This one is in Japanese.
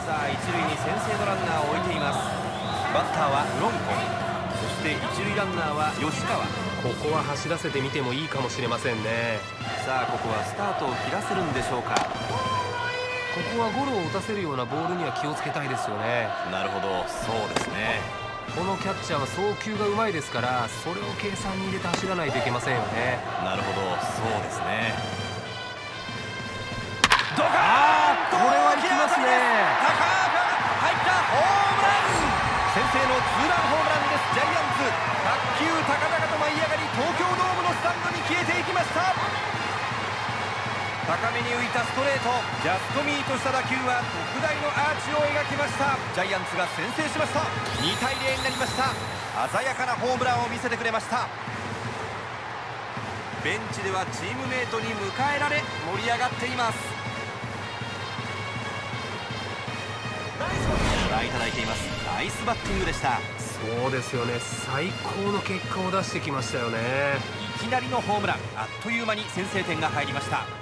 さあ一塁に先制のランナーを置いています。バッターはウロンコ、そして一塁ランナーは吉川。 ここは走らせてみてもいいかもしれませんね。 さあここはスタートを切らせるんでしょうか。 ここはゴロを打たせるようなボールには気をつけたいですよね。 なるほど、そうですね。 このキャッチャーは送球がうまいですから、それを計算に入れて走らないといけませんよね。 なるほど、そうですね。 これはいきますね。 高く入ったホームラン。先制のツーランホームランです。ジャイアンツ、卓球高々と舞い上がり、東京ドームのスタンドに消えていきました。高めに浮いたストレート、ジャストミートした打球は特大のアーチを描きました。ジャイアンツが先制しました。2対0になりました。鮮やかなホームランを見せてくれました。ベンチではチームメートに迎えられ盛り上がっています。ご覧いただいています。ナイスバッティングでした。 そうですよね、最高の結果を出してきましたよね。 いきなりのホームラン、あっという間に先制点が入りました。